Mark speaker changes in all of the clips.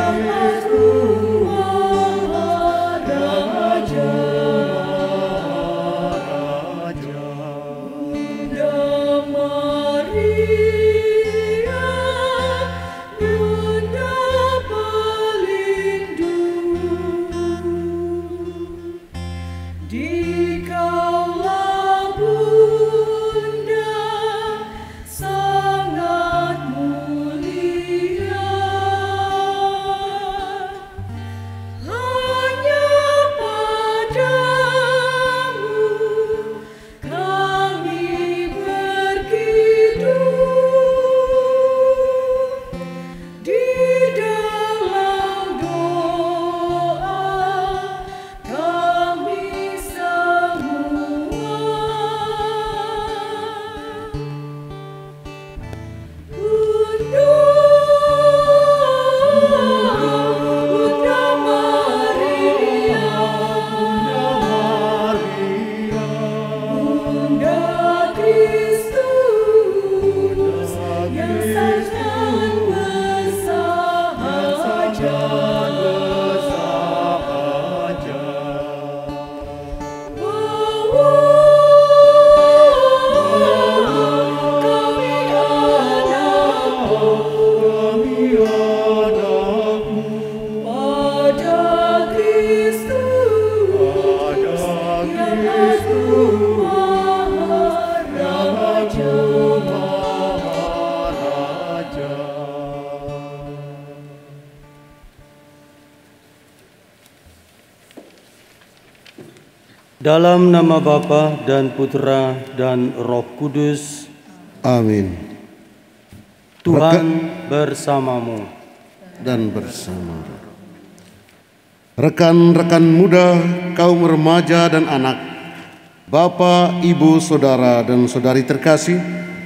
Speaker 1: Dalam nama Bapa dan Putra dan Roh Kudus.
Speaker 2: Amin.
Speaker 1: Tuhan bersamamu
Speaker 2: dan bersama rekan-rekan muda, kaum remaja dan anak, Bapak, Ibu, Saudara dan Saudari terkasih,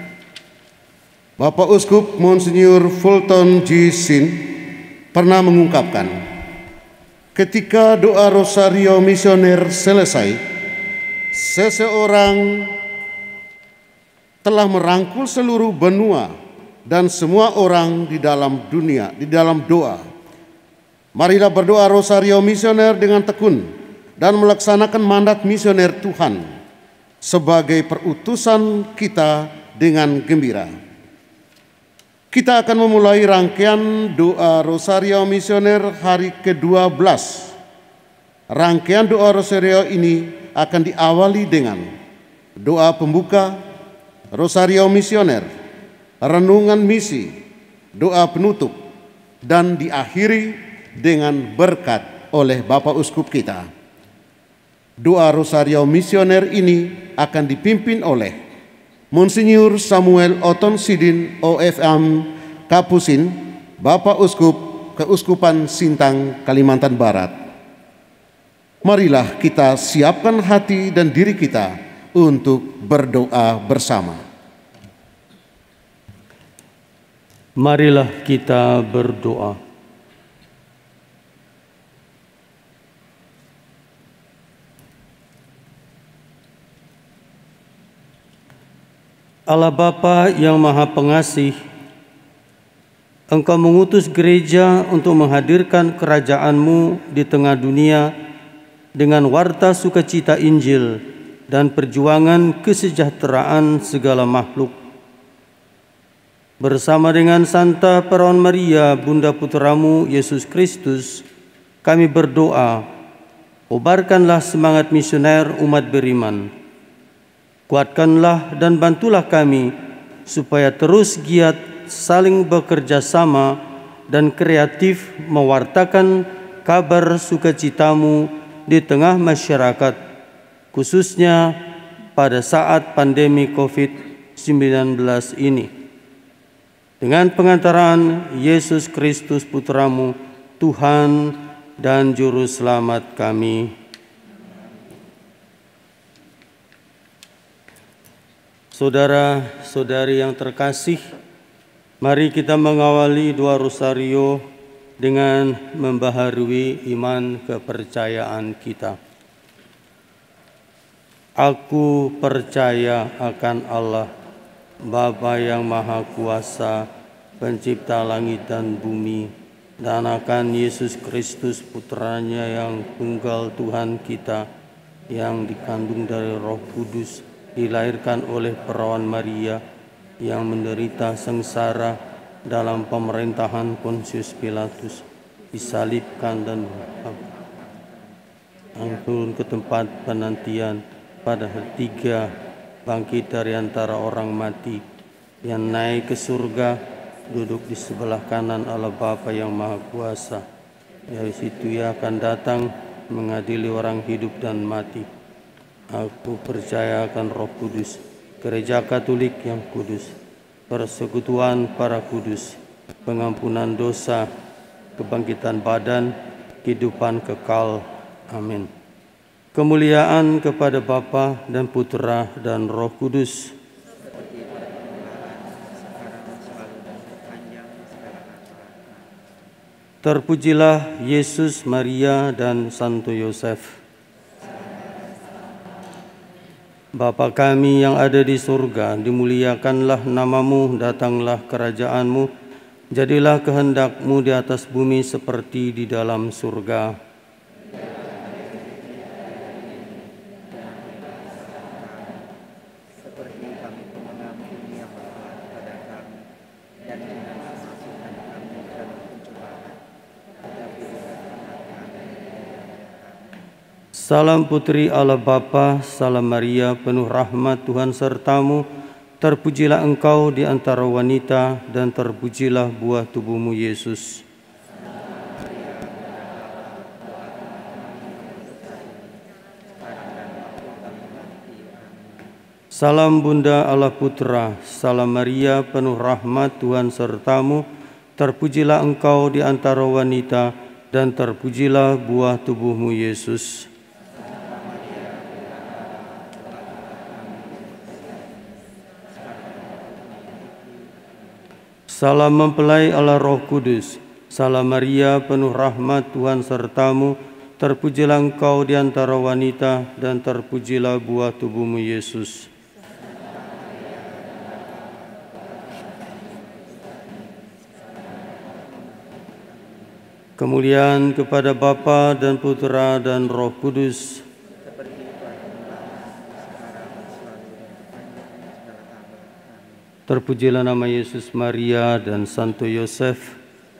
Speaker 2: Bapak Uskup Monsinyur Fulton G. Sheen pernah mengungkapkan, ketika doa rosario misioner selesai, seseorang telah merangkul seluruh benua dan semua orang di dalam dunia di dalam doa. Marilah berdoa rosario misioner dengan tekun dan melaksanakan mandat misioner Tuhan sebagai perutusan kita dengan gembira. Kita akan memulai rangkaian doa rosario misioner hari ke-12. Rangkaian doa rosario ini akan diawali dengan doa pembuka, rosario misioner, renungan misi, doa penutup, dan diakhiri dengan berkat oleh Bapak Uskup kita. Doa rosario misioner ini akan dipimpin oleh Monsinyur Samuel Oton Sidin OFM Kapusin, Bapak Uskup Keuskupan Sintang, Kalimantan Barat. Marilah kita siapkan hati dan diri kita untuk berdoa bersama.
Speaker 1: Marilah kita berdoa. Allah Bapa yang Maha Pengasih, Engkau mengutus gereja untuk menghadirkan kerajaan-Mu di tengah dunia dengan warta sukacita Injil dan perjuangan kesejahteraan segala makhluk. Bersama dengan Santa Perawan Maria, Bunda Putramu Yesus Kristus, kami berdoa, kobarkanlah semangat misioner umat beriman. Kuatkanlah dan bantulah kami supaya terus giat saling bekerja sama dan kreatif mewartakan kabar sukacitamu di tengah masyarakat, khususnya pada saat pandemi COVID-19 ini. Dengan pengantaran Yesus Kristus Putramu, Tuhan dan Juru Selamat kami. Saudara-saudari yang terkasih, mari kita mengawali doa rosario dengan membaharui iman kepercayaan kita. Aku percaya akan Allah, Bapa yang Maha Kuasa, Pencipta langit dan bumi, dan akan Yesus Kristus putranya yang tunggal Tuhan kita, yang dikandung dari Roh Kudus, dilahirkan oleh perawan Maria, yang menderita sengsara dalam pemerintahan Pontius Pilatus, disalibkan dan turun ke tempat penantian, pada hari ketiga bangkit dari antara orang mati, yang naik ke surga, duduk di sebelah kanan Allah Bapa yang Maha Kuasa. Dari situ Ia akan datang mengadili orang hidup dan mati. Aku percaya akan Roh Kudus, Gereja Katolik yang kudus, persekutuan para kudus, pengampunan dosa, kebangkitan badan, kehidupan kekal. Amin. Kemuliaan kepada Bapa dan Putra dan Roh Kudus. Terpujilah Yesus, Maria, dan Santo Yosef. Bapa kami yang ada di surga, dimuliakanlah namamu, datanglah kerajaanmu, jadilah kehendakmu di atas bumi seperti di dalam surga. Salam Putri Allah Bapa, salam Maria, penuh rahmat Tuhan sertamu, terpujilah engkau di antara wanita, dan terpujilah buah tubuhmu Yesus. Salam Bunda Allah Putra, salam Maria, penuh rahmat Tuhan sertamu, terpujilah engkau di antara wanita, dan terpujilah buah tubuhmu Yesus. Salam mempelai Allah Roh Kudus, salam Maria, penuh rahmat Tuhan sertamu, terpujilah engkau di antara wanita, dan terpujilah buah tubuhmu Yesus. Kemuliaan kepada Bapa dan Putra dan Roh Kudus. Terpujilah nama Yesus, Maria, dan Santo Yosef.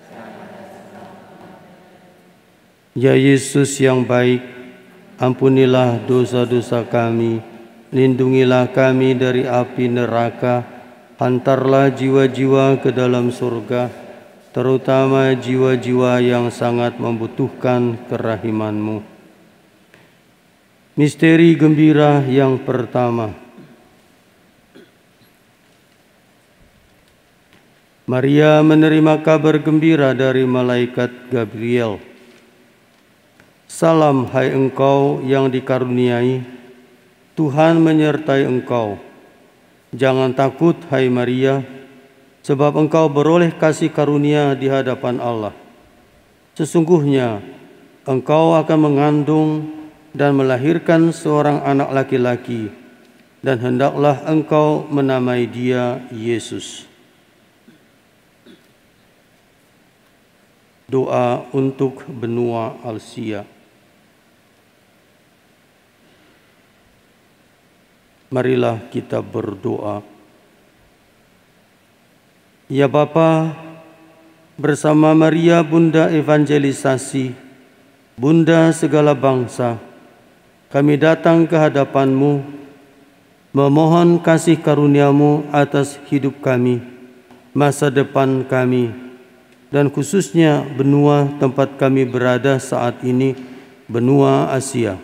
Speaker 1: Ya Yesus yang baik, ampunilah dosa-dosa kami, lindungilah kami dari api neraka, hantarlah jiwa-jiwa ke dalam surga, terutama jiwa-jiwa yang sangat membutuhkan kerahiman-Mu. Misteri gembira yang pertama. Maria menerima kabar gembira dari malaikat Gabriel. Salam hai engkau yang dikaruniai, Tuhan menyertai engkau. Jangan takut hai Maria, sebab engkau beroleh kasih karunia di hadapan Allah. Sesungguhnya engkau akan mengandung dan melahirkan seorang anak laki-laki, dan hendaklah engkau menamai dia Yesus. Doa untuk benua Asia. Marilah kita berdoa. Ya Bapa, bersama Maria Bunda Evangelisasi, Bunda segala bangsa, kami datang ke hadapan-Mu, memohon kasih karunia-Mu atas hidup kami, masa depan kami, dan khususnya benua tempat kami berada saat ini, benua Asia.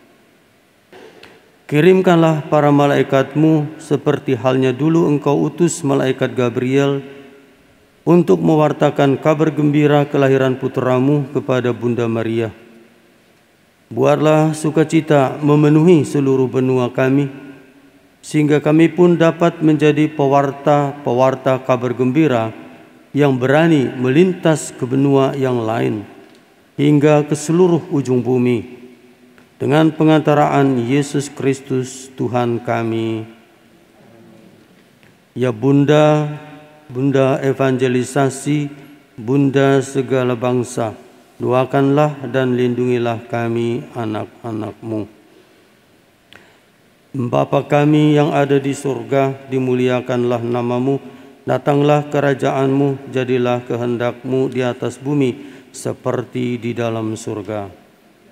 Speaker 1: Kirimkanlah para malaikat-Mu seperti halnya dulu Engkau utus malaikat Gabriel untuk mewartakan kabar gembira kelahiran putra-Mu kepada Bunda Maria. Buatlah sukacita memenuhi seluruh benua kami, sehingga kami pun dapat menjadi pewarta kabar gembira yang berani melintas ke benua yang lain hingga ke seluruh ujung bumi dengan pengantaraan Yesus Kristus Tuhan kami. Ya Bunda Evangelisasi, Bunda segala bangsa, doakanlah dan lindungilah kami anak-anak-Mu. Bapa kami yang ada di surga, dimuliakanlah nama-Mu, datanglah kerajaan-Mu, jadilah kehendak-Mu di atas bumi seperti di dalam surga.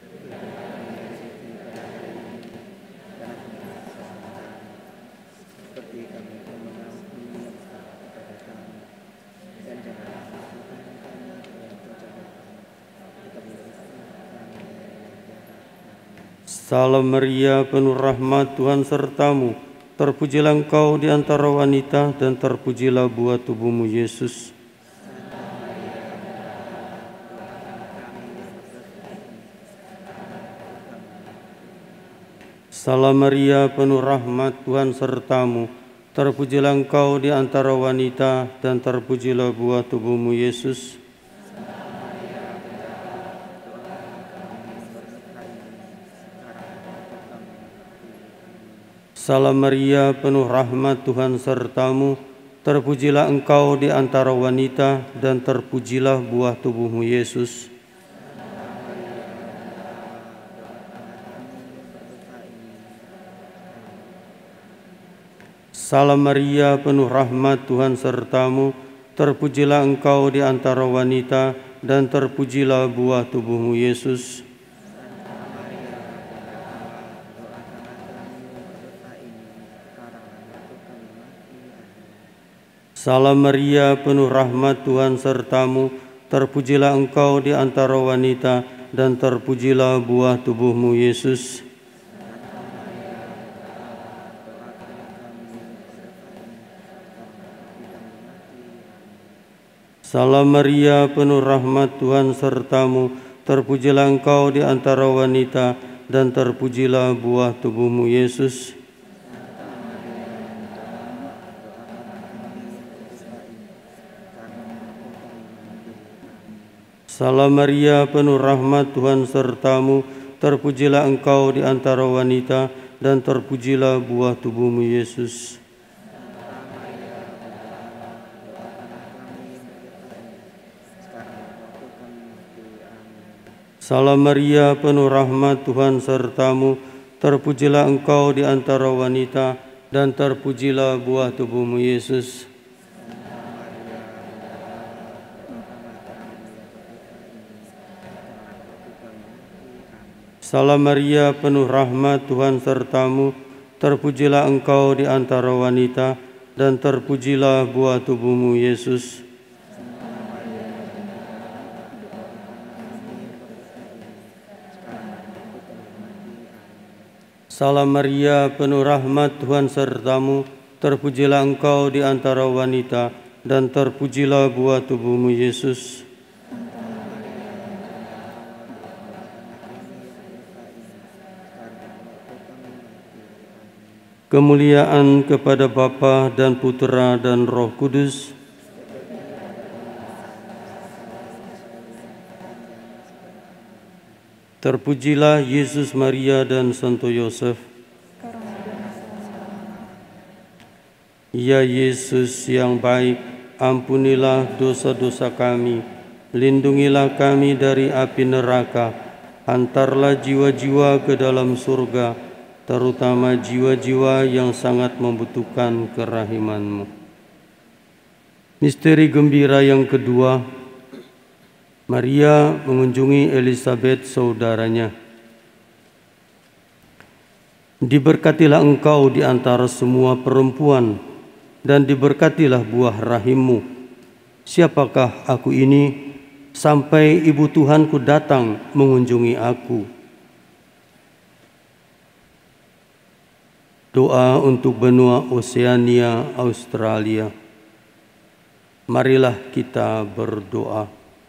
Speaker 1: Salam Maria, penuh rahmat, Tuhan sertamu. Terpujilah engkau di antara wanita dan terpujilah buah tubuhmu Yesus. Salam Maria, penuh rahmat, Tuhan sertamu. Terpujilah engkau di antara wanita dan terpujilah buah tubuhmu Yesus. Salam Maria, penuh rahmat, Tuhan sertamu. Terpujilah engkau di antara wanita dan terpujilah buah tubuhmu Yesus. Salam Maria, penuh rahmat, Tuhan sertamu. Terpujilah engkau di antara wanita dan terpujilah buah tubuhmu Yesus. Salam Maria, penuh rahmat, Tuhan sertamu. Terpujilah engkau di antara wanita dan terpujilah buah tubuhmu Yesus. Salam Maria, penuh rahmat, Tuhan sertamu. Terpujilah engkau di antara wanita dan terpujilah buah tubuhmu Yesus. Salam Maria, penuh rahmat, Tuhan sertamu. Terpujilah engkau di antara wanita dan terpujilah buah tubuhmu Yesus. Salam Maria, penuh rahmat, Tuhan sertamu. Terpujilah engkau di antara wanita dan terpujilah buah tubuhmu Yesus. Salam Maria, penuh rahmat, Tuhan sertamu. Terpujilah engkau di antara wanita dan terpujilah buah tubuhmu Yesus. Salam Maria, penuh rahmat, Tuhan sertamu. Terpujilah engkau di antara wanita dan terpujilah buah tubuhmu Yesus. Kemuliaan kepada Bapa dan Putera dan Roh Kudus. Terpujilah Yesus, Maria dan Santo Yosef. Ya Yesus yang baik, ampunilah dosa-dosa kami, lindungilah kami dari api neraka, hantarlah jiwa-jiwa ke dalam surga, terutama jiwa-jiwa yang sangat membutuhkan kerahiman-Mu. Misteri gembira yang kedua, Maria mengunjungi Elisabet saudaranya. Diberkatilah engkau di antara semua perempuan, dan diberkatilah buah rahimmu. Siapakah aku ini, sampai ibu Tuhanku datang mengunjungi aku? Doa untuk benua Oseania, Australia. Marilah kita berdoa.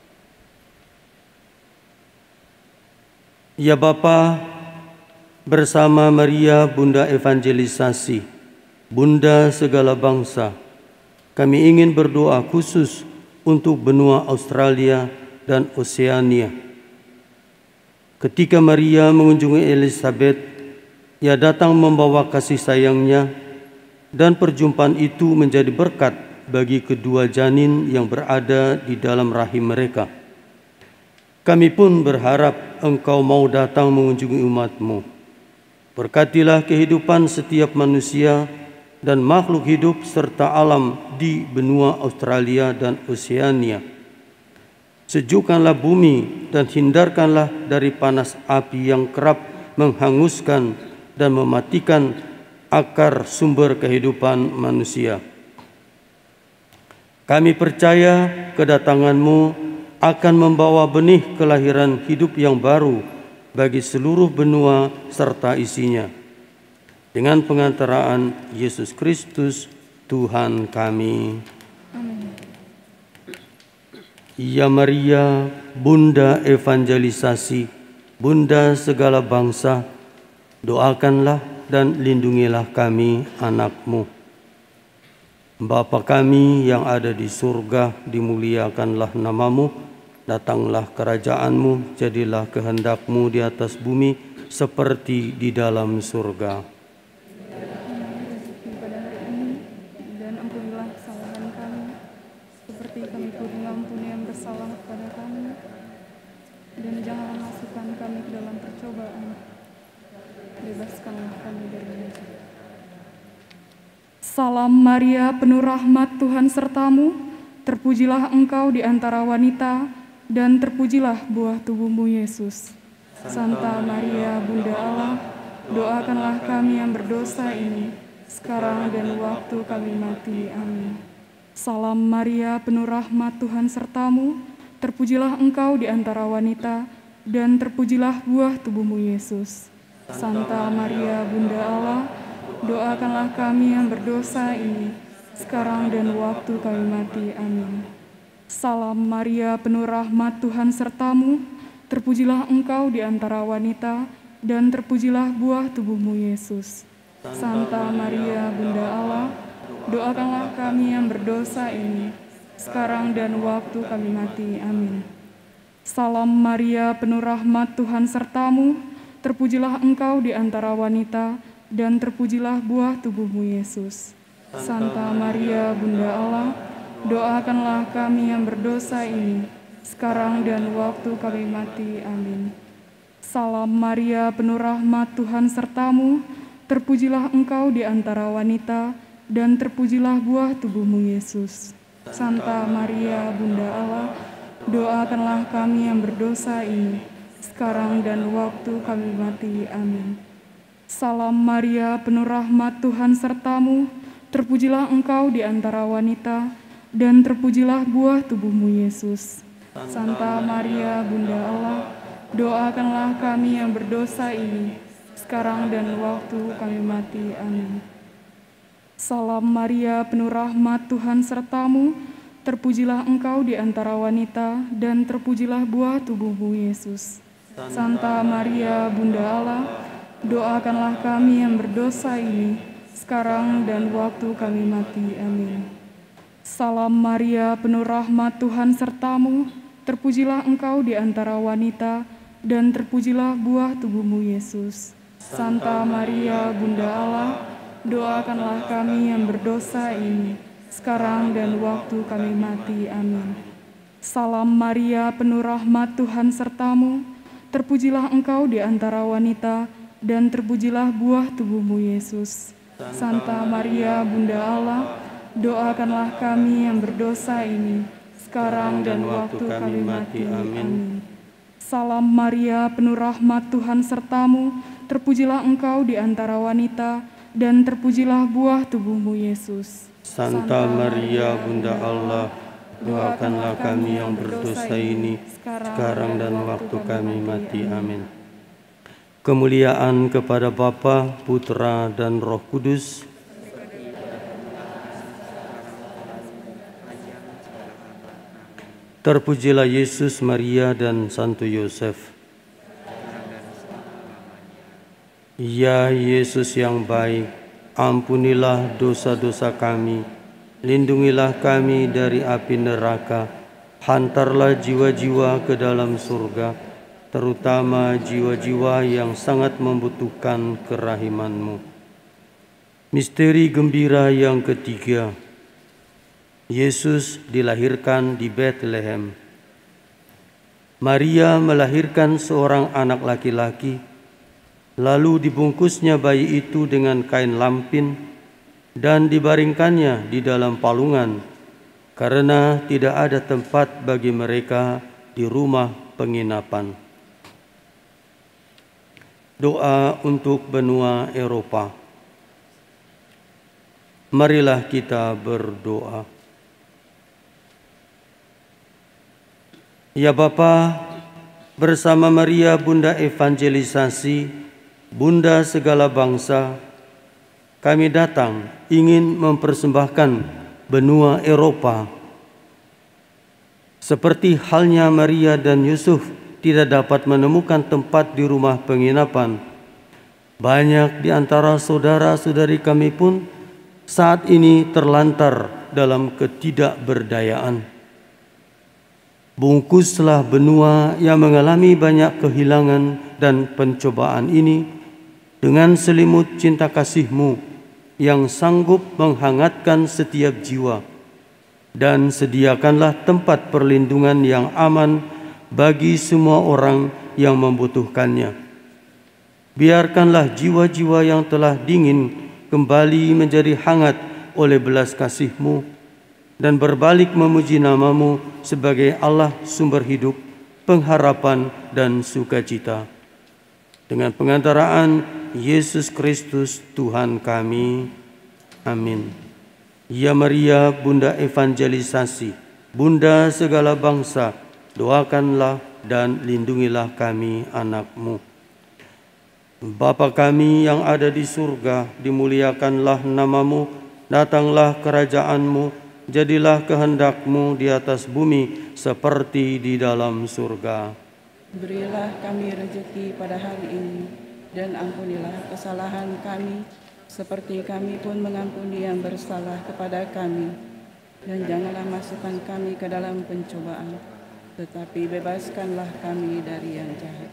Speaker 1: Ya Bapa, bersama Maria, Bunda Evangelisasi, Bunda segala bangsa, kami ingin berdoa khusus untuk benua Australia dan Oseania. Ketika Maria mengunjungi Elisabet, ia datang membawa kasih sayangnya, dan perjumpaan itu menjadi berkat bagi kedua janin yang berada di dalam rahim mereka. Kami pun berharap Engkau mau datang mengunjungi umat-Mu. Berkatilah kehidupan setiap manusia dan makhluk hidup serta alam di benua Australia dan Oseania. Sejukkanlah bumi dan hindarkanlah dari panas api yang kerap menghanguskan dan mematikan akar sumber kehidupan manusia. Kami percaya kedatangan-Mu akan membawa benih kelahiran hidup yang baru bagi seluruh benua serta isinya. Dengan pengantaraan Yesus Kristus, Tuhan kami.
Speaker 3: Amin.
Speaker 1: Ya Maria, Bunda evangelisasi, Bunda segala bangsa, doakanlah dan lindungilah kami, anak-Mu. Bapa kami yang ada di surga, dimuliakanlah nama-Mu. Datanglah kerajaan-Mu, jadilah kehendak-Mu di atas bumi seperti di dalam surga.
Speaker 3: Pada hari ini, dan ampunilah kesalahan kami, seperti kami pun mengampuni yang bersalah kepada kami. Dan janganlah masukkan kami ke dalam percobaan, bebaskanlah kami dari yang jahat. Salam Maria, penuh rahmat, Tuhan sertamu. Terpujilah engkau di antara wanita, dan terpujilah buah tubuhmu, Yesus. Santa Maria, Bunda Allah, doakanlah kami yang berdosa ini, sekarang dan waktu kami mati. Amin. Salam Maria, penuh rahmat, Tuhan sertamu. Terpujilah engkau di antara wanita, dan terpujilah buah tubuhmu, Yesus. Santa Maria, Bunda Allah, doakanlah kami yang berdosa ini, sekarang dan waktu kami mati. Amin. Salam Maria, penuh rahmat, Tuhan sertamu. Terpujilah engkau di antara wanita, dan terpujilah buah tubuhmu, Yesus. Santa Maria, Bunda Allah, doakanlah kami yang berdosa ini, sekarang dan waktu kami mati. Amin. Salam Maria, penuh rahmat, Tuhan sertamu. Terpujilah engkau di antara wanita, dan terpujilah buah tubuhmu, Yesus. Santa Maria, Bunda Allah, doakanlah kami yang berdosa ini, sekarang dan waktu kami mati. Amin. Salam Maria, penuh rahmat, Tuhan sertamu. Terpujilah engkau di antara wanita, dan terpujilah buah tubuhmu, Yesus. Santa Maria, Bunda Allah, doakanlah kami yang berdosa ini, sekarang dan waktu kami mati. Amin. Salam Maria, penuh rahmat, Tuhan sertamu. Terpujilah engkau di antara wanita, dan terpujilah buah tubuhmu, Yesus. Santa Maria, Bunda Allah, doakanlah kami yang berdosa ini, sekarang dan waktu kami mati. Amin. Salam Maria, penuh rahmat, Tuhan sertamu. Terpujilah engkau di antara wanita, dan terpujilah buah tubuhmu, Yesus. Santa Maria, Bunda Allah, doakanlah kami yang berdosa ini, sekarang dan waktu kami mati. Amin. Salam Maria, penuh rahmat, Tuhan sertamu. Terpujilah engkau di antara wanita, dan terpujilah buah tubuhmu, Yesus. Santa Maria, Bunda Allah, doakanlah kami yang berdosa ini, sekarang dan waktu kami mati. Amin. Salam Maria, penuh rahmat, Tuhan sertamu. Terpujilah engkau di antara wanita, dan terpujilah buah tubuhmu, Yesus. Santa Maria, Bunda Allah, doakanlah kami yang berdosa ini, sekarang dan waktu kami mati. Amin. Salam Maria, penuh rahmat, Tuhan sertamu. Terpujilah engkau di antara wanita, dan terpujilah buah tubuhmu, Yesus.
Speaker 1: Santa Maria, Bunda Allah, doakanlah kami yang berdosa ini, sekarang dan waktu kami mati. Amin. Kemuliaan kepada Bapa, Putra, dan Roh Kudus. Terpujilah Yesus, Maria, dan Santo Yosef. Ya Yesus yang baik, ampunilah dosa-dosa kami, lindungilah kami dari api neraka, hantarlah jiwa-jiwa ke dalam surga, terutama jiwa-jiwa yang sangat membutuhkan kerahiman-Mu. Misteri gembira yang ketiga, Yesus dilahirkan di Bethlehem. Maria melahirkan seorang anak laki-laki, lalu dibungkusnya bayi itu dengan kain lampin dan dibaringkannya di dalam palungan, karena tidak ada tempat bagi mereka di rumah penginapan. Doa untuk benua Eropa. Marilah kita berdoa. Ya Bapa, bersama Maria Bunda Evangelisasi, Bunda segala bangsa, kami datang ingin mempersembahkan benua Eropa. Seperti halnya Maria dan Yusuf tidak dapat menemukan tempat di rumah penginapan, banyak di antara saudara-saudari kami pun saat ini terlantar dalam ketidakberdayaan. Bungkuslah benua yang mengalami banyak kehilangan dan pencobaan ini dengan selimut cinta kasih-Mu yang sanggup menghangatkan setiap jiwa, dan sediakanlah tempat perlindungan yang aman bagi semua orang yang membutuhkannya. Biarkanlah jiwa-jiwa yang telah dingin kembali menjadi hangat oleh belas kasih-Mu dan berbalik memuji nama-Mu sebagai Allah sumber hidup, pengharapan dan sukacita. Dengan pengantaraan Yesus Kristus Tuhan kami. Amin. Ya Maria, Bunda Evangelisasi, Bunda segala bangsa, doakanlah dan lindungilah kami anak-Mu. Bapa kami yang ada di surga, dimuliakanlah nama-Mu, datanglah kerajaan-Mu, jadilah kehendak-Mu di atas bumi seperti di dalam surga.
Speaker 4: Berilah kami rezeki pada hari ini, dan ampunilah kesalahan kami, seperti kami pun mengampuni yang bersalah kepada kami. Dan janganlah masukkan kami ke dalam pencobaan, tetapi bebaskanlah kami dari yang jahat.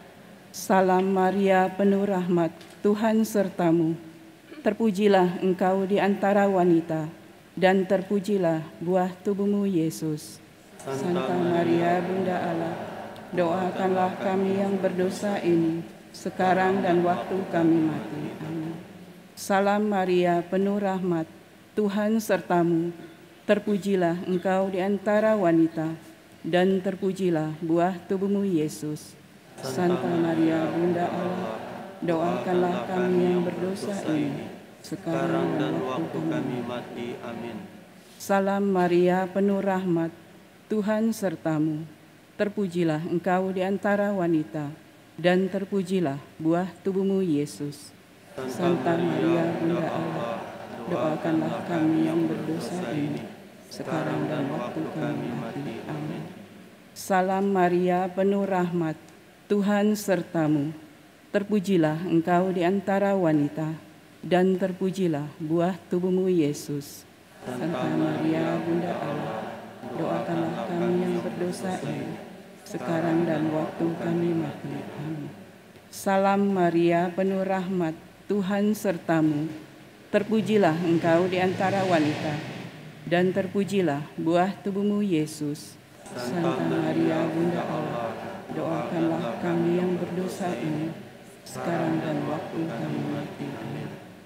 Speaker 4: Salam Maria, penuh rahmat, Tuhan sertamu. Terpujilah engkau di antara wanita, dan terpujilah buah tubuhmu Yesus. Santa Maria, Bunda Allah, doakanlah kami yang berdosa ini, sekarang dan waktu kami mati. Amin. Salam Maria, penuh rahmat, Tuhan sertamu. Terpujilah engkau di antara wanita, dan terpujilah buah tubuhmu Yesus. Santa Maria, Bunda Allah, doakanlah kami yang berdosa ini, sekarang dan waktu kami mati. Amin. Salam Maria, penuh rahmat, Tuhan sertamu. Terpujilah engkau di antara wanita, dan terpujilah buah tubuhmu Yesus. Santa Maria, Bunda Allah, doakanlah kami yang berdosa ini, sekarang dan waktu kami mati. Amin. Salam Maria, penuh rahmat, Tuhan sertamu. Terpujilah engkau di antara wanita, dan terpujilah buah tubuhmu Yesus. Santa Maria, Bunda Allah, doakanlah kami yang berdosa ini, sekarang dan waktu kami mati. Amin. Salam Maria, penuh rahmat, Tuhan sertamu. Terpujilah engkau di antara wanita, dan terpujilah buah tubuhmu Yesus. Santa Maria, Bunda Allah, doakanlah kami yang berdosa ini, sekarang dan waktu kami mati. Amin.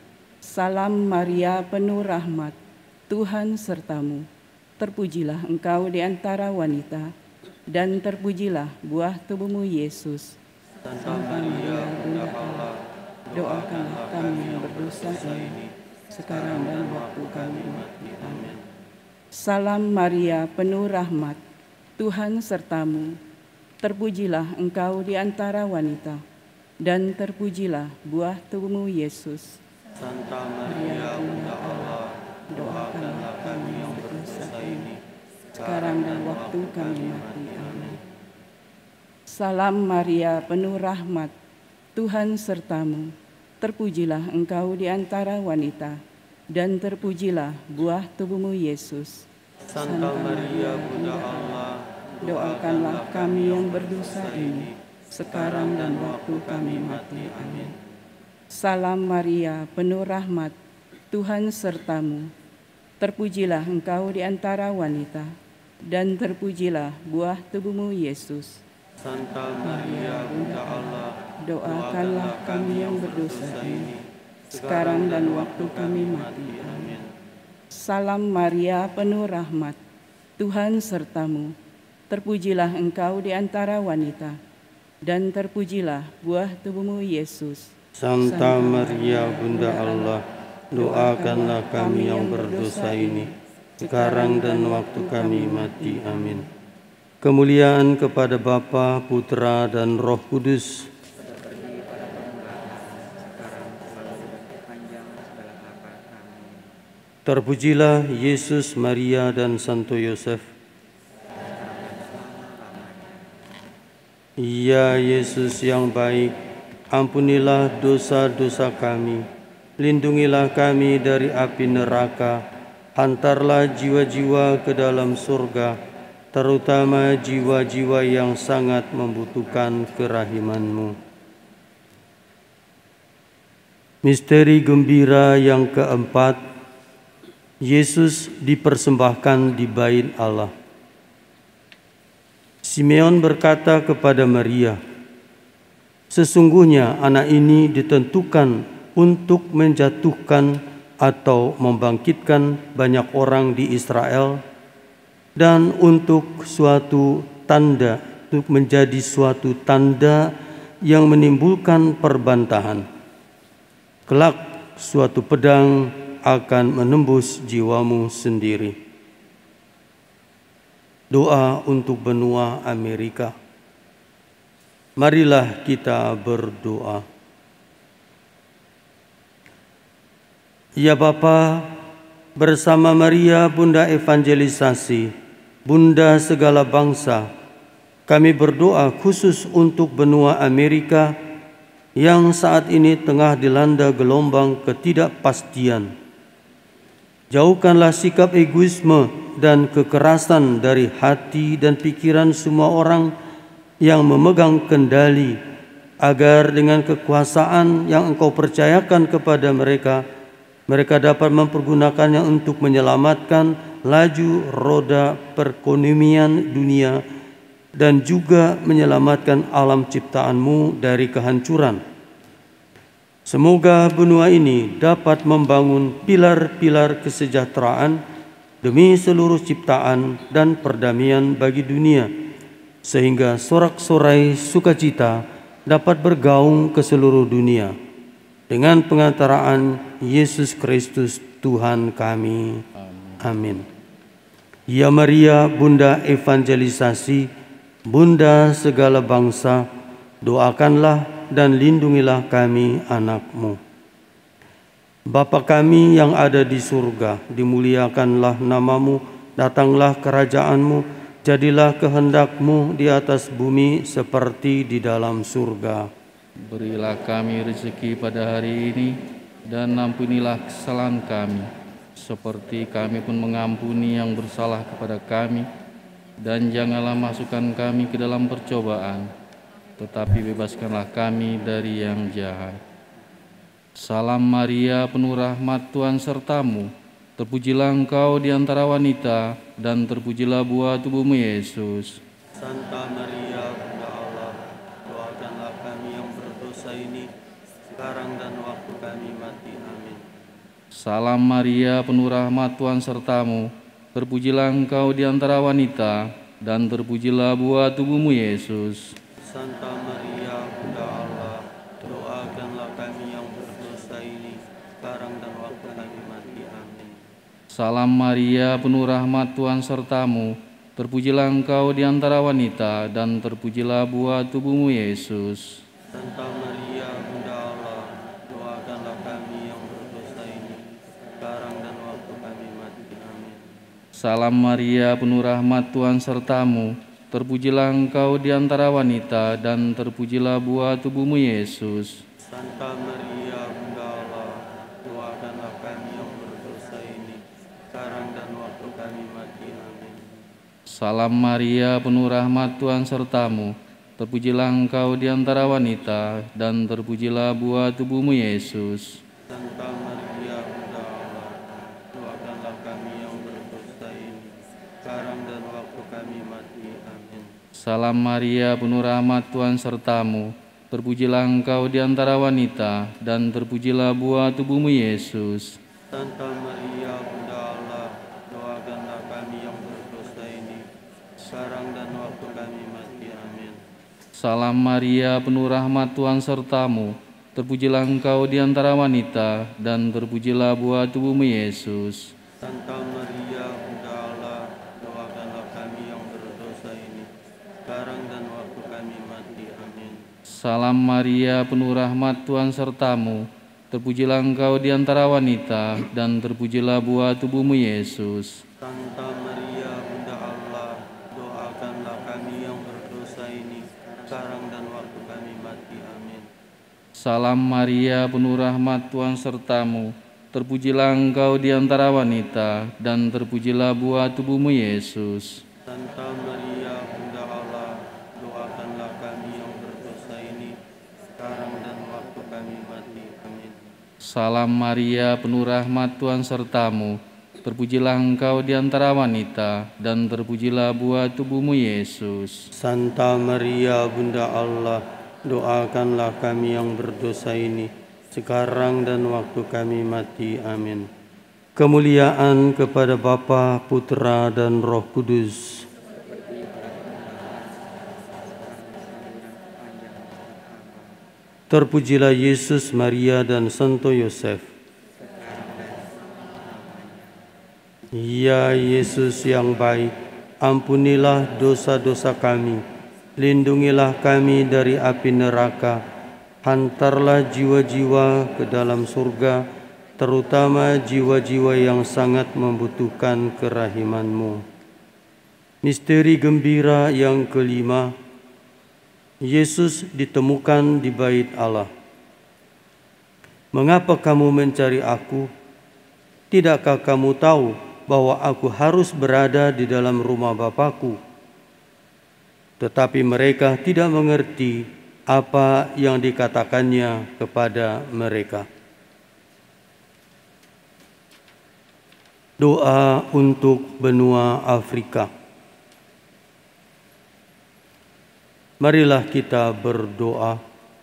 Speaker 4: Salam Maria, penuh rahmat, Tuhan sertamu. Terpujilah engkau di antara wanita, dan terpujilah buah tubuhmu Yesus. Santa Maria, Bunda Allah, doakanlah kami yang berdosa ini, sekarang dan waktu kami mati. Amin. Salam Maria, penuh rahmat, Tuhan sertamu. Terpujilah engkau di antara wanita, dan terpujilah buah tubuhmu Yesus.
Speaker 1: Santa Maria, Bunda Allah, doakanlah kami yang berdosa ini,
Speaker 4: sekarang dan waktu kami mati. Amin. Salam Maria, penuh rahmat, Tuhan sertamu. Terpujilah engkau di antara wanita, dan terpujilah buah tubuhmu Yesus.
Speaker 1: Santa Maria, Bunda Allah,
Speaker 4: doakanlah kami yang berdosa ini, sekarang dan waktu kami mati. Amin. Salam Maria, penuh rahmat, Tuhan sertamu. terpujilah Engkau di antara wanita, dan terpujilah buah tubuhmu, Yesus.
Speaker 1: Santa Maria, Bunda Allah,
Speaker 4: Doakanlah kami yang berdosa ini, sekarang dan waktu kami mati. Amin. Salam Maria, penuh rahmat, Tuhan sertamu. Terpujilah Engkau di antara wanita, dan terpujilah buah tubuhmu, Yesus.
Speaker 1: Santa Maria, Bunda Allah, doakanlah kami yang berdosa ini, sekarang dan waktu kami mati. Amin. Kemuliaan kepada Bapa, Putra, dan Roh Kudus. Terpujilah Yesus, Maria, dan Santo Yosef. Ya Yesus yang baik, ampunilah dosa-dosa kami, lindungilah kami dari api neraka, hantarlah jiwa-jiwa ke dalam surga, terutama jiwa-jiwa yang sangat membutuhkan kerahiman-Mu. Misteri gembira yang keempat, Yesus dipersembahkan di Bait Allah. Simeon berkata kepada Maria, "Sesungguhnya anak ini ditentukan untuk menjatuhkan atau membangkitkan banyak orang di Israel dan untuk menjadi suatu tanda yang menimbulkan perbantahan. Kelak suatu pedang akan menembus jiwamu sendiri." Doa untuk benua Amerika. Marilah kita berdoa. Ya Bapa, bersama Maria Bunda Evangelisasi, Bunda segala bangsa, kami berdoa khusus untuk benua Amerika yang saat ini tengah dilanda gelombang ketidakpastian. Jauhkanlah sikap egoisme dan kekerasan dari hati dan pikiran semua orang yang memegang kendali, agar dengan kekuasaan yang Engkau percayakan kepada mereka, mereka dapat mempergunakannya untuk menyelamatkan laju roda perekonomian dunia dan juga menyelamatkan alam ciptaan-Mu dari kehancuran. Semoga benua ini dapat membangun pilar-pilar kesejahteraan demi seluruh ciptaan dan perdamaian bagi dunia, sehingga sorak-sorai sukacita dapat bergaung ke seluruh dunia. Dengan pengantaraan Yesus Kristus Tuhan kami. Amin. Ya Maria, Bunda Evangelisasi, Bunda segala bangsa, doakanlah dan lindungilah kami anak-Mu. Bapa kami yang ada di surga, dimuliakanlah nama-Mu, datanglah kerajaan-Mu, jadilah kehendak-Mu di atas bumi seperti di dalam surga.
Speaker 5: Berilah kami rezeki pada hari ini, dan ampunilah kesalahan kami, seperti kami pun mengampuni yang bersalah kepada kami, dan janganlah masukkan kami ke dalam percobaan, tetapi bebaskanlah kami dari yang jahat. Salam Maria, penuh rahmat, Tuhan sertamu. Terpujilah Engkau di antara wanita, dan terpujilah buah tubuhmu, Yesus.
Speaker 1: Santa Maria, Bunda Allah, doakanlah kami yang berdosa ini, sekarang dan waktu kami mati. Amin.
Speaker 5: Salam Maria, penuh rahmat, Tuhan sertamu. Terpujilah Engkau di antara wanita, dan terpujilah buah tubuhmu, Yesus.
Speaker 1: Santa Maria, Bunda Allah, doakanlah kami yang berdosa ini, sekarang dan waktu kami mati. Amin.
Speaker 5: Salam Maria, penuh rahmat, Tuhan sertamu. Terpujilah Engkau di antara wanita, dan terpujilah buah tubuhmu, Yesus.
Speaker 1: Santa Maria, Bunda Allah, doakanlah kami yang berdosa ini, sekarang dan waktu kami mati. Amin.
Speaker 5: Salam Maria, penuh rahmat, Tuhan sertamu. Terpujilah Engkau di antara wanita, dan terpujilah buah tubuhmu, Yesus.
Speaker 1: Santa Maria, Bunda Allah, doakanlah kami yang berdosa ini, sekarang dan waktu kami mati. Amin.
Speaker 5: Salam Maria, penuh rahmat, Tuhan sertamu. Terpujilah Engkau di antara wanita, dan terpujilah buah tubuhmu, Yesus.
Speaker 1: Santa Maria, Bunda Allah, doakanlah kami
Speaker 5: Salam Maria, penuh rahmat, Tuhan sertamu. Terpujilah engkau di antara wanita, dan terpujilah buah tubuhmu Yesus.
Speaker 1: Santa Maria, Bunda Allah, doakanlah kami yang berdosa ini, sekarang dan waktu kami mati. Amin.
Speaker 5: Salam Maria, penuh rahmat, Tuhan sertamu. Terpujilah engkau di antara wanita, dan terpujilah buah tubuhmu Yesus.
Speaker 1: Santa Maria, Bunda Allah, doakanlah kami yang berdosa ini, sekarang dan waktu kami mati. Amin.
Speaker 5: Salam Maria, penuh rahmat, Tuhan sertamu. Terpujilah engkau di antara wanita, dan terpujilah buah tubuhmu Yesus.
Speaker 1: Santa Maria, Bunda Allah, doakanlah kami yang berdosa ini, sekarang dan waktu kami mati. Amin.
Speaker 5: Salam Maria, penuh rahmat, Tuhan sertamu. Terpujilah engkau di antara wanita, dan terpujilah buah tubuhmu Yesus.
Speaker 1: Santa Maria, Bunda Allah, doakanlah kami yang berdosa ini, sekarang dan waktu kami mati. Amin.
Speaker 5: Salam Maria, penuh rahmat, Tuhan sertamu. Terpujilah engkau di antara wanita, dan terpujilah buah tubuhmu Yesus.
Speaker 1: Santa Maria, Bunda Allah, doakanlah kami yang berdosa ini, sekarang dan waktu kami mati. Amin. Kemuliaan kepada Bapa, Putra, dan Roh Kudus. Terpujilah Yesus, Maria, dan Santo Yosef. Ya Yesus yang baik, ampunilah dosa-dosa kami, lindungilah kami dari api neraka, hantarlah jiwa-jiwa ke dalam surga, terutama jiwa-jiwa yang sangat membutuhkan kerahiman-Mu. Misteri gembira yang kelima, Yesus ditemukan di bait Allah. Mengapa kamu mencari aku? Tidakkah kamu tahu bahwa aku harus berada di dalam rumah Bapakku? Tetapi mereka tidak mengerti apa yang dikatakannya kepada mereka. Doa untuk benua Afrika. Marilah kita berdoa.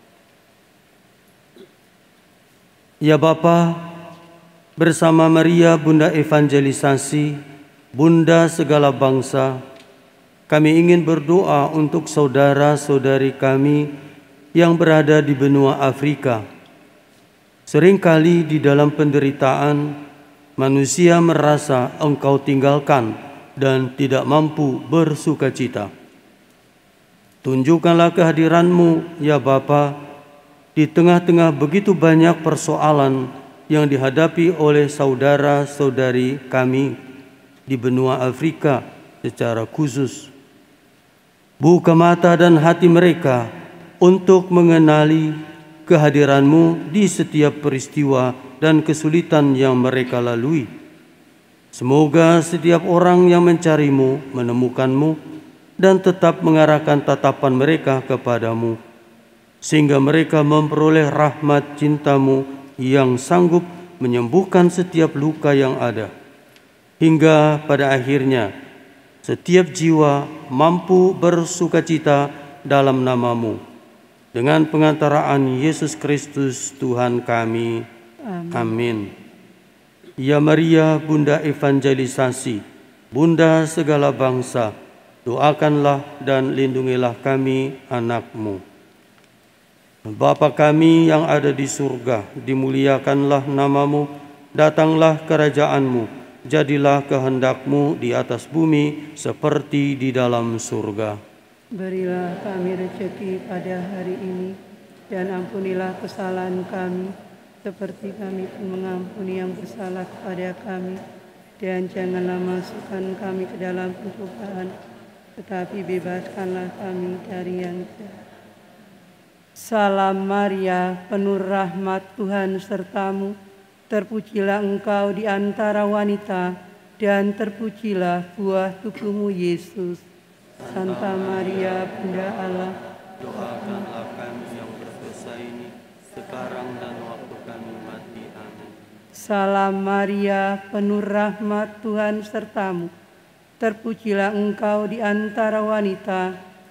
Speaker 1: Ya Bapa, bersama Maria Bunda Evangelisasi, Bunda segala bangsa, kami ingin berdoa untuk saudara-saudari kami yang berada di benua Afrika. Seringkali di dalam penderitaan, manusia merasa Engkau tinggalkan dan tidak mampu bersukacita. Tunjukkanlah kehadiran-Mu, ya Bapa, di tengah-tengah begitu banyak persoalan yang dihadapi oleh saudara-saudari kami di benua Afrika secara khusus. Buka mata dan hati mereka untuk mengenali kehadiran-Mu di setiap peristiwa dan kesulitan yang mereka lalui. Semoga setiap orang yang mencari-Mu menemukan-Mu dan tetap mengarahkan tatapan mereka kepadamu, sehingga mereka memperoleh rahmat cinta-Mu yang sanggup menyembuhkan setiap luka yang ada, hingga pada akhirnya setiap jiwa mampu bersukacita dalam nama-Mu. Dengan pengantaraan Yesus Kristus Tuhan kami. Amin. Ya Maria, Bunda Evangelisasi, Bunda segala bangsa, doakanlah dan lindungilah kami, anak-Mu. Bapa kami yang ada di surga, dimuliakanlah nama-Mu, datanglah kerajaan-Mu, jadilah kehendak-Mu di atas bumi seperti di dalam surga.
Speaker 6: Berilah kami rezeki pada hari ini, dan ampunilah kesalahan kami, seperti kami pun mengampuni yang bersalah kepada kami. Dan janganlah masukkan kami ke dalam pencobaan, tetapi bebaskanlah kami dari yang jahat. Salam Maria, penuh rahmat, Tuhan sertamu. Terpujilah engkau di antara wanita, dan terpujilah buah tubuhmu Yesus. Santa Maria, Bunda Allah,
Speaker 1: doakanlah kami yang berdosa ini, sekarang dan waktu kami mati. Amin.
Speaker 6: Salam Maria, penuh rahmat, Tuhan sertamu. Terpujilah engkau di antara wanita,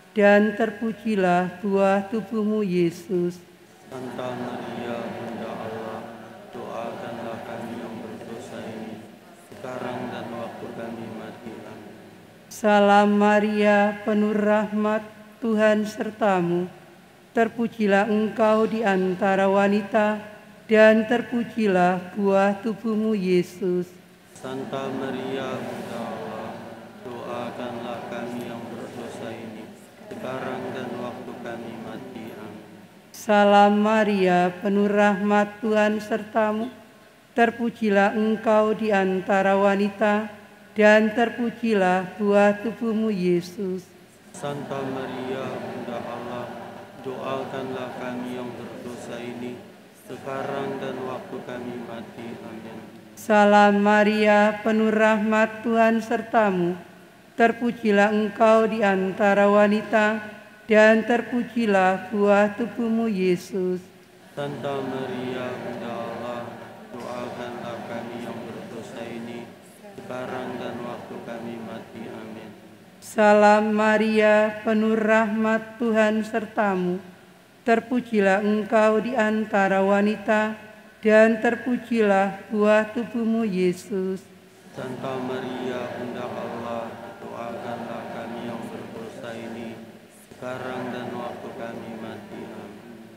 Speaker 6: dan terpujilah buah tubuhmu Yesus.
Speaker 1: Santa Maria Bunda Allah, doakanlah kami yang berdosa ini, sekarang dan waktu kami mati. Amin.
Speaker 6: Salam Maria, penuh rahmat, Tuhan sertamu. Terpujilah engkau di antara wanita, dan terpujilah buah tubuhmu Yesus.
Speaker 1: Santa Maria Bunda Allah, doakanlah kami yang berdosa ini, sekarang dan waktu kami mati. Amin.
Speaker 6: Salam Maria, penuh rahmat, Tuhan sertamu. Terpujilah engkau di antara wanita, dan terpujilah buah tubuhmu Yesus.
Speaker 1: Santa Maria Bunda Allah, doakanlah kami yang berdosa ini, sekarang dan waktu kami mati. Amin.
Speaker 6: Salam Maria, penuh rahmat, Tuhan sertamu. Terpujilah engkau di antara wanita, dan terpujilah buah tubuhmu Yesus.
Speaker 1: Santa Maria Bunda Allah, doakanlah kami yang berdosa ini, sekarang dan waktu kami mati. Amin.
Speaker 6: Salam Maria, penuh rahmat, Tuhan sertamu. Terpujilah engkau di antara wanita, dan terpujilah buah tubuhmu Yesus.
Speaker 1: Santa Maria Bunda Allah, doakanlah kami yang berdosa ini, sekarang dan waktu kami mati. Amin.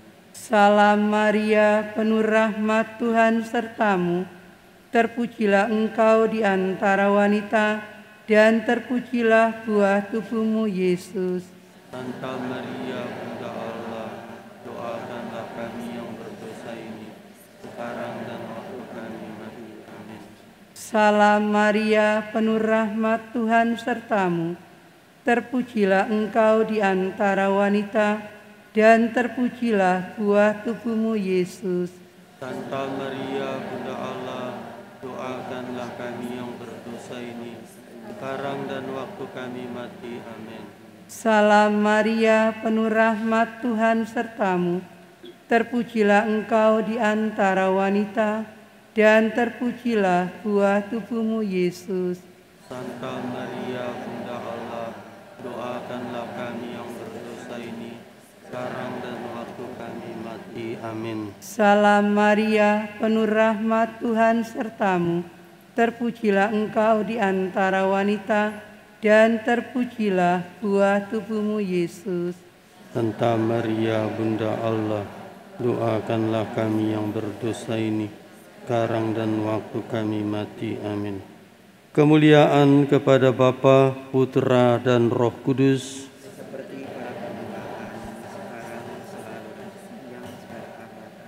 Speaker 6: Salam Maria, penuh rahmat, Tuhan sertamu. Terpujilah engkau di antara wanita, dan terpujilah buah tubuhmu Yesus.
Speaker 1: Santa Maria Bunda Allah, doakanlah kami yang berdosa ini, sekarang dan waktu kami mati. Amin.
Speaker 6: Salam Maria, penuh rahmat, Tuhan sertamu. Terpujilah engkau di antara wanita, dan terpujilah buah tubuhmu Yesus.
Speaker 1: Santa Maria Bunda Allah, doakanlah kami yang berdosa ini, sekarang dan waktu kami mati. Amin.
Speaker 6: Salam Maria, penuh rahmat, Tuhan sertamu. Terpujilah engkau di antara wanita, dan terpujilah buah tubuhmu Yesus.
Speaker 1: Santa Maria Bunda Allah, doakanlah kami yang berdosa ini, sekarang dan waktu kami mati. Amin.
Speaker 6: Salam Maria, penuh rahmat, Tuhan sertamu. Terpujilah engkau di antara wanita, dan terpujilah buah tubuhmu Yesus.
Speaker 1: Santa Maria Bunda Allah, doakanlah kami yang berdosa ini, sekarang dan waktu kami mati. Amin. Kemuliaan kepada Bapa, Putra, dan Roh Kudus,
Speaker 7: seperti pada permulaan, sekarang dan selalu, yang sekarang.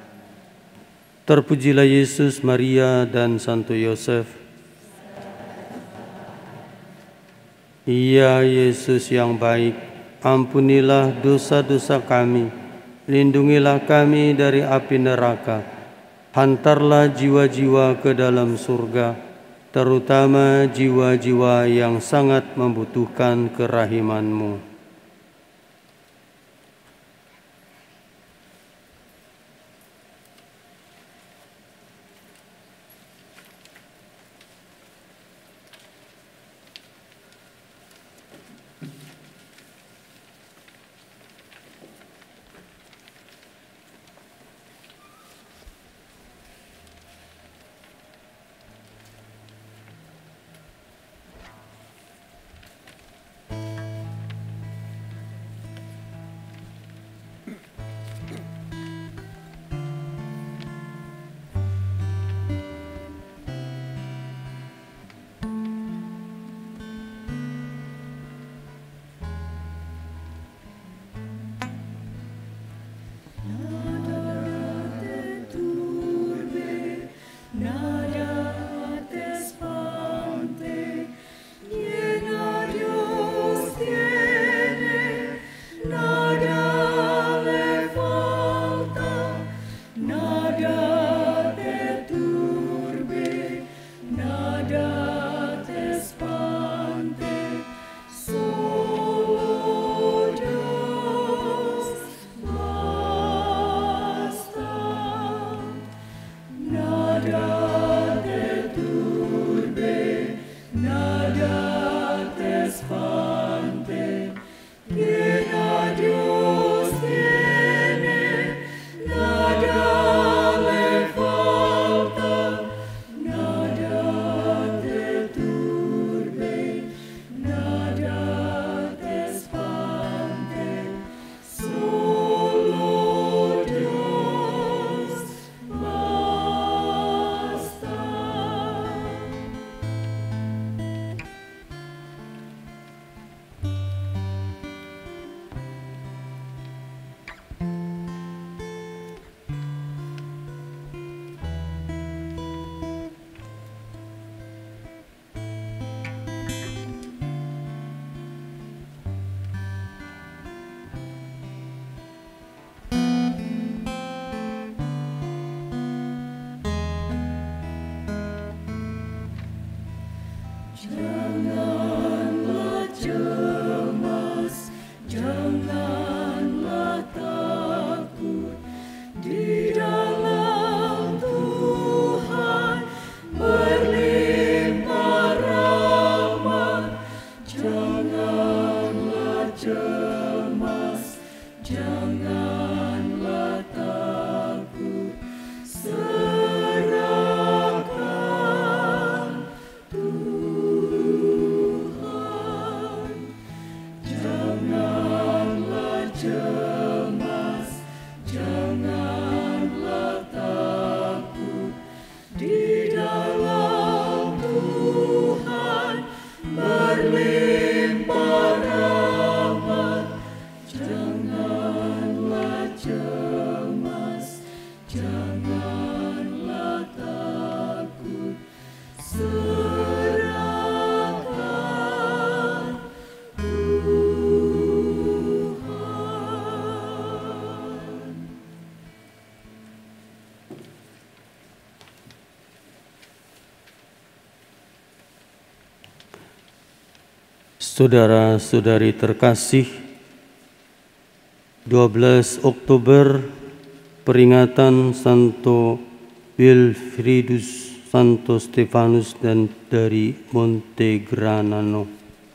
Speaker 1: terpujilah Yesus, Maria, dan Santo Yosef. Ya Yesus yang baik, ampunilah dosa-dosa kami, lindungilah kami dari api neraka, hantarlah jiwa-jiwa ke dalam surga, terutama jiwa-jiwa yang sangat membutuhkan kerahiman-Mu. Saudara-saudari terkasih, 12 Oktober peringatan Santo Wilfridus Santo Stefanus dan dari Montegranano.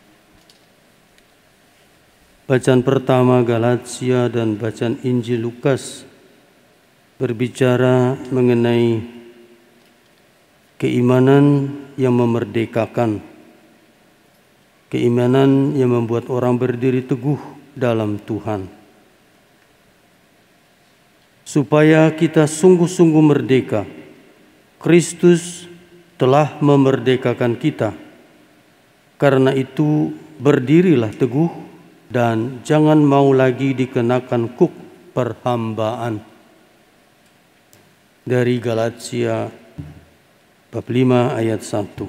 Speaker 1: Bacaan pertama Galatia dan bacaan Injil Lukas berbicara mengenai keimanan yang memerdekakan, keimanan yang membuat orang berdiri teguh dalam Tuhan. Supaya kita sungguh-sungguh merdeka, Kristus telah memerdekakan kita. Karena itu berdirilah teguh dan jangan mau lagi dikenakan kuk perhambaan. Dari Galatia bab 5 ayat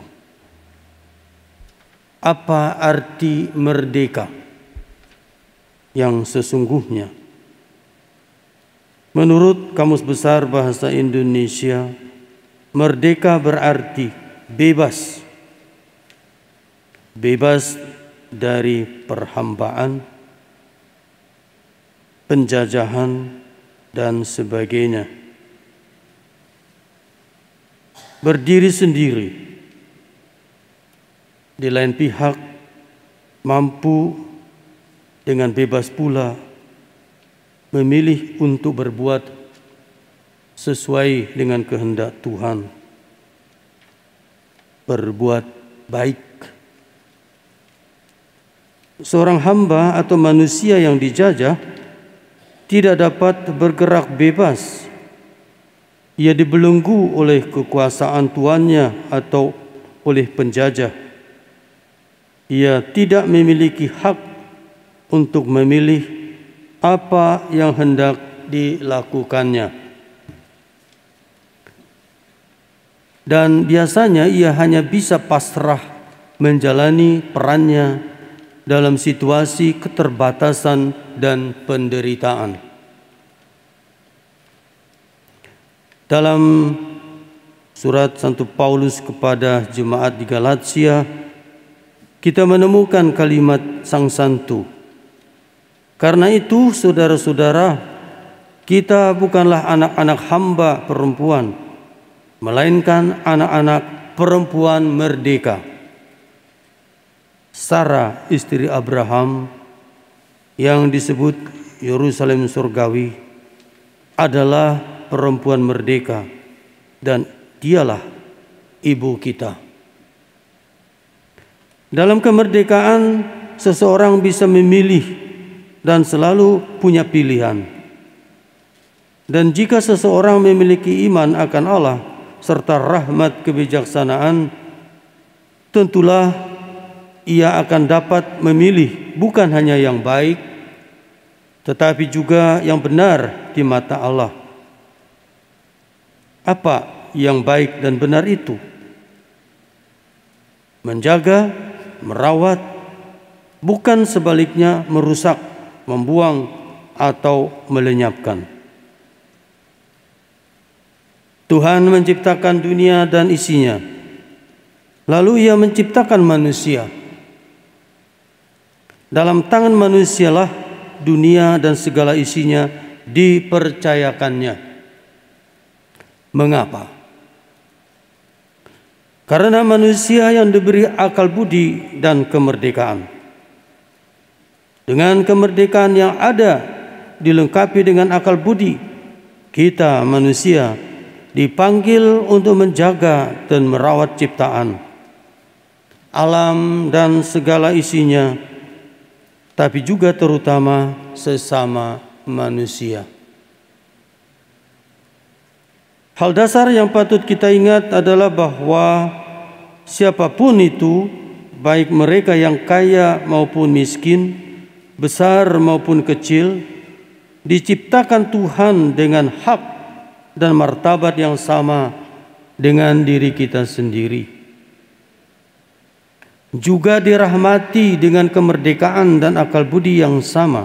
Speaker 1: 1. Apa arti merdeka yang sesungguhnya? Menurut Kamus Besar Bahasa Indonesia, merdeka berarti bebas. Bebas dari perhambaan, penjajahan, dan sebagainya. Berdiri sendiri. Di lain pihak, mampu dengan bebas pula memilih untuk berbuat sesuai dengan kehendak Tuhan. Berbuat baik. Seorang hamba atau manusia yang dijajah tidak dapat bergerak bebas. Ia dibelenggu oleh kekuasaan tuannya atau oleh penjajah. Ia tidak memiliki hak untuk memilih apa yang hendak dilakukannya. Dan biasanya ia hanya bisa pasrah menjalani perannya dalam situasi keterbatasan dan penderitaan. Dalam surat Santo Paulus kepada jemaat di Galatia, kita menemukan kalimat Sang Santo. Karena itu, saudara-saudara, kita bukanlah anak-anak hamba perempuan, melainkan anak-anak perempuan merdeka. Sarah, istri Abraham, yang disebut Yerusalem surgawi, adalah perempuan merdeka dan dialah ibu kita. Dalam kemerdekaan, seseorang bisa memilih dan selalu punya pilihan. Dan jika seseorang memiliki iman akan Allah serta rahmat kebijaksanaan, tentulah ia akan dapat memilih bukan hanya yang baik, tetapi juga yang benar di mata Allah. Apa yang baik dan benar itu? Menjaga, merawat, bukan sebaliknya merusak, membuang, atau melenyapkan. Tuhan menciptakan dunia dan isinya. Lalu Ia menciptakan manusia. Dalam tangan manusialah dunia dan segala isinya dipercayakannya. Mengapa? Karena manusia yang diberi akal budi dan kemerdekaan. Dengan kemerdekaan yang ada dilengkapi dengan akal budi, kita manusia dipanggil untuk menjaga dan merawat ciptaan, alam dan segala isinya, tapi juga terutama sesama manusia. Hal dasar yang patut kita ingat adalah bahwa siapapun itu, baik mereka yang kaya maupun miskin, besar maupun kecil, diciptakan Tuhan dengan hak dan martabat yang sama dengan diri kita sendiri. Juga dirahmati dengan kemerdekaan dan akal budi yang sama.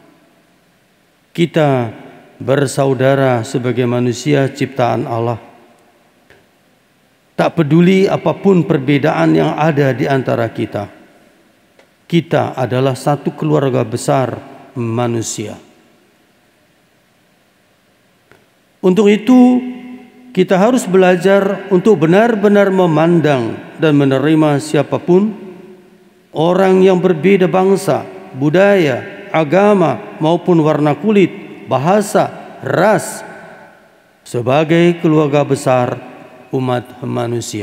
Speaker 1: Kita bersaudara sebagai manusia ciptaan Allah. Tak peduli apapun perbedaan yang ada di antara kita. Kita adalah satu keluarga besar manusia. Untuk itu, kita harus belajar untuk benar-benar memandang dan menerima siapapun, orang yang berbeda bangsa, budaya, agama, maupun warna kulit, bahasa, ras, sebagai keluarga besar umat manusia.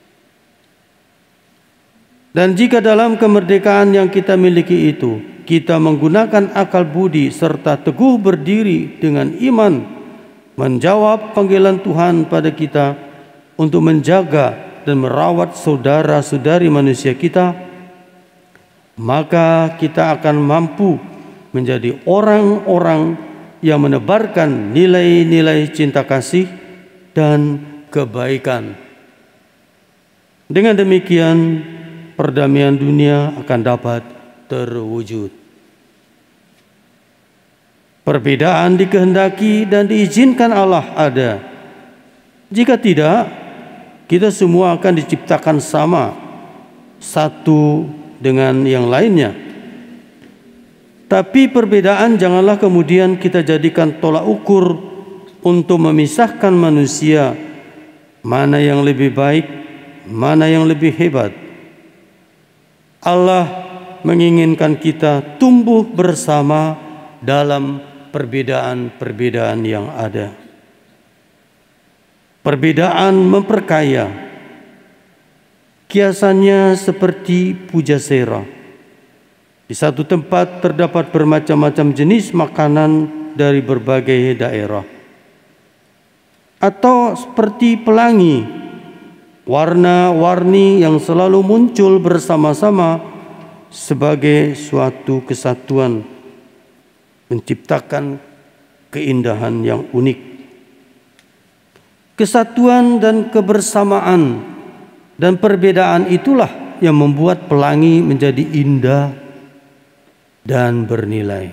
Speaker 1: Dan jika dalam kemerdekaan yang kita miliki itu, kita menggunakan akal budi serta teguh berdiri dengan iman, menjawab panggilan Tuhan pada kita untuk menjaga dan merawat saudara-saudari manusia kita, maka kita akan mampu menjadi orang-orang yang menebarkan nilai-nilai cinta kasih dan kebaikan. Dengan demikian, perdamaian dunia akan dapat terwujud. Perbedaan dikehendaki dan diizinkan Allah ada. Jika tidak, kita semua akan diciptakan sama, satu dengan yang lainnya. Tapi perbedaan janganlah kemudian kita jadikan tolak ukur untuk memisahkan manusia, mana yang lebih baik, mana yang lebih hebat. Allah menginginkan kita tumbuh bersama dalam perbedaan-perbedaan yang ada. Perbedaan memperkaya. Kiasannya seperti pujasera. Di satu tempat terdapat bermacam-macam jenis makanan dari berbagai daerah. Atau seperti pelangi, warna-warni yang selalu muncul bersama-sama sebagai suatu kesatuan, menciptakan keindahan yang unik. Kesatuan dan kebersamaan dan perbedaan itulah yang membuat pelangi menjadi indah dan bernilai.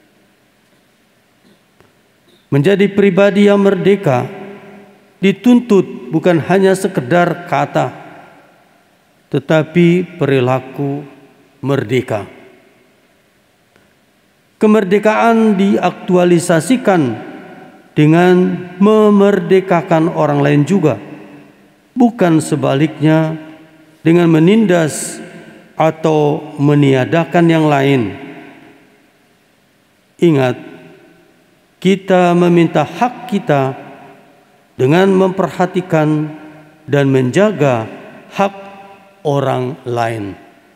Speaker 1: Menjadi pribadi yang merdeka dituntut bukan hanya sekedar kata, tetapi perilaku merdeka. Kemerdekaan diaktualisasikan dengan memerdekakan orang lain juga, bukan sebaliknya dengan menindas atau meniadakan yang lain. Ingat, kita meminta hak kita dengan memperhatikan dan menjaga hak orang lain.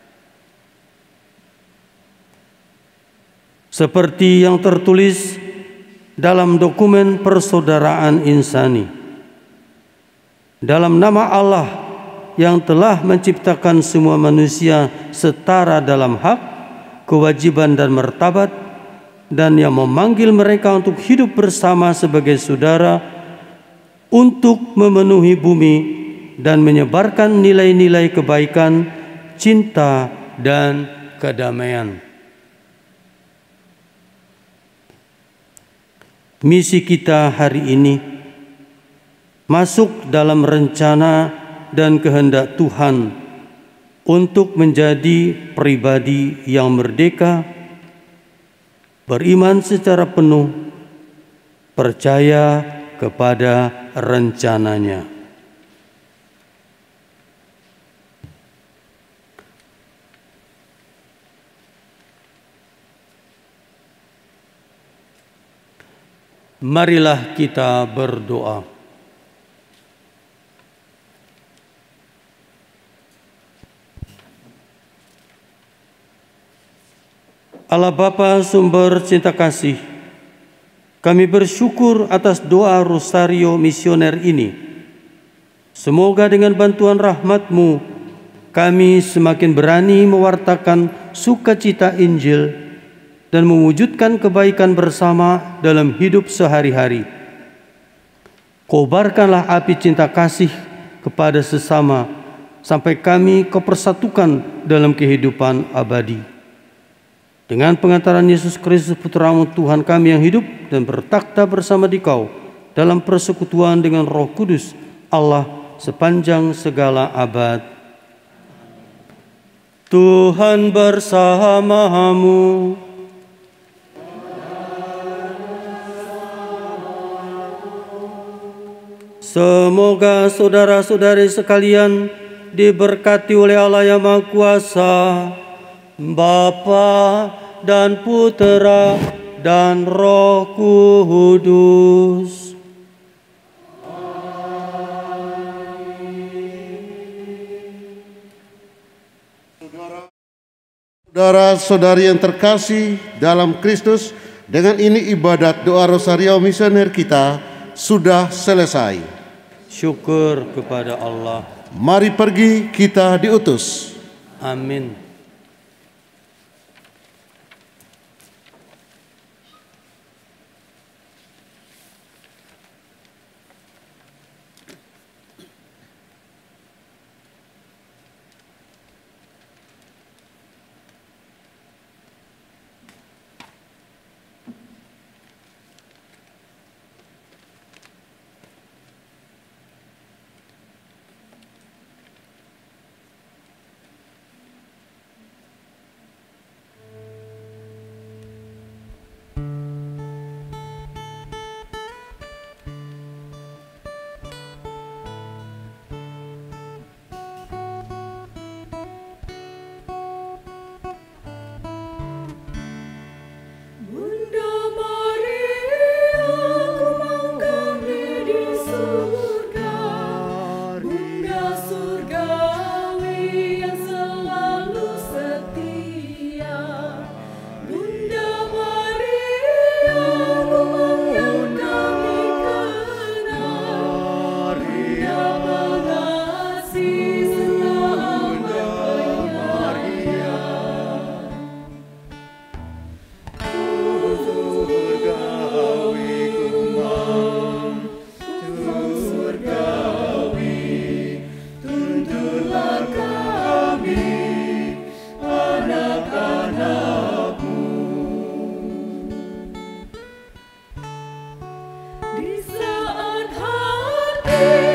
Speaker 1: Seperti yang tertulis dalam dokumen persaudaraan insani. Dalam nama Allah yang telah menciptakan semua manusia setara dalam hak, kewajiban dan martabat, dan yang memanggil mereka untuk hidup bersama sebagai saudara, untuk memenuhi bumi dan menyebarkan nilai-nilai kebaikan, cinta, dan kedamaian. Misi kita hari ini masuk dalam rencana dan kehendak Tuhan untuk menjadi pribadi yang merdeka, beriman secara penuh, percaya kepada rencananya. Marilah kita berdoa. Allah Bapa sumber cinta kasih, kami bersyukur atas doa Rosario Misioner ini. Semoga dengan bantuan rahmat-Mu, kami semakin berani mewartakan sukacita Injil dan mewujudkan kebaikan bersama dalam hidup sehari-hari. Kobarkanlah api cinta kasih kepada sesama, sampai kami Kau persatukan dalam kehidupan abadi. Dengan pengantaran Yesus Kristus Putra-Mu Tuhan kami yang hidup dan bertakhta bersama di Kau dalam persekutuan dengan Roh Kudus Allah sepanjang segala abad. Tuhan bersamamu. Semoga saudara-saudari sekalian diberkati oleh Allah yang Maha Kuasa, Bapa dan Putera dan Roh Kudus.
Speaker 2: Saudara-saudari yang terkasih dalam Kristus, dengan ini ibadat doa Rosario Misioner kita sudah selesai.
Speaker 1: Syukur kepada Allah.
Speaker 2: Mari pergi, kita diutus.
Speaker 1: Amin.
Speaker 8: Di saat hati